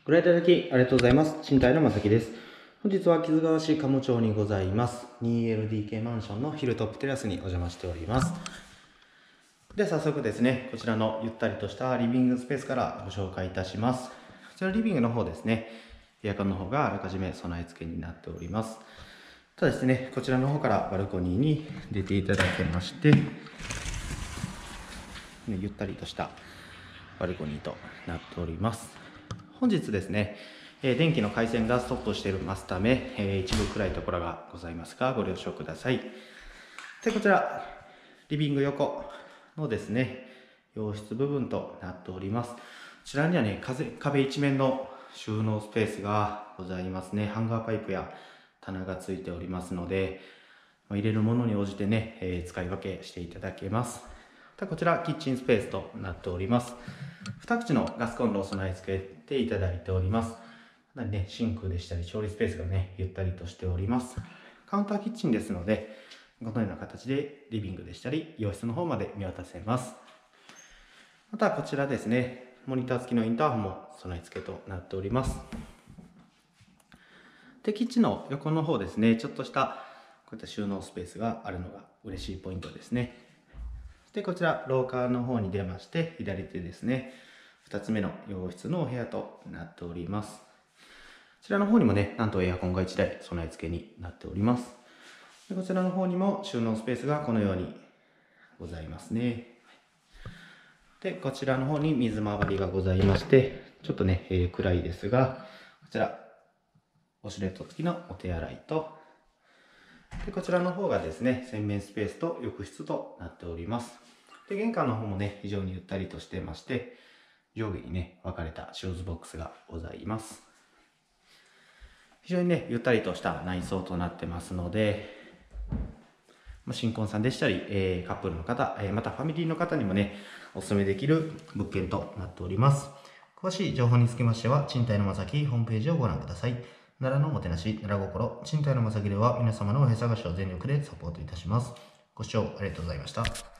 ご覧いただきありがとうございます。賃貸のまさきです。本日は木津川市鴨町にございます 2LDK マンションのヒルトップテラスにお邪魔しております。では早速ですね、こちらのゆったりとしたリビングスペースからご紹介いたします。こちらリビングの方ですね、エアコンの方があらかじめ備え付けになっております。ただですね、こちらの方からバルコニーに出ていただけまして、ゆったりとしたバルコニーとなっております。本日ですね、電気の回線がストップしていますため、一部暗いところがございますがご了承ください。で、こちらリビング横のですね、洋室部分となっております。こちらにはね、壁一面の収納スペースがございますね。ハンガーパイプや棚がついておりますので、入れるものに応じてね、使い分けしていただけます。こちらキッチンスペースとなっております。2口のガスコンロを備え付けていただいております。シンクでしたり調理スペースがね、ゆったりとしております。カウンターキッチンですので、このような形でリビングでしたり洋室の方まで見渡せます。またこちらですね、モニター付きのインターホンも備え付けとなっております。で、キッチンの横の方ですね、ちょっとしたこういった収納スペースがあるのが嬉しいポイントですね。で、こちら廊下の方に出まして、左手ですね、2つ目の洋室のお部屋となっております。こちらの方にもね、なんとエアコンが1台備え付けになっております。で、こちらの方にも収納スペースがこのようにございますね。で、こちらの方に水回りがございまして、ちょっとね、暗いですが、こちら、ウォシュレット付きのお手洗いと、で、こちらの方がですね、洗面スペースと浴室となっております。で、玄関の方もね、非常にゆったりとしてまして、上下にね、分かれたシューズボックスがございます。非常にね、ゆったりとした内装となってますので、新婚さんでしたり、カップルの方、またファミリーの方にもね、お勧めできる物件となっております。詳しい情報につきましては、賃貸のまさきホームページをご覧ください。奈良のおもてなし、奈良心、賃貸のまさきでは皆様のお部屋探しを全力でサポートいたします。ご視聴ありがとうございました。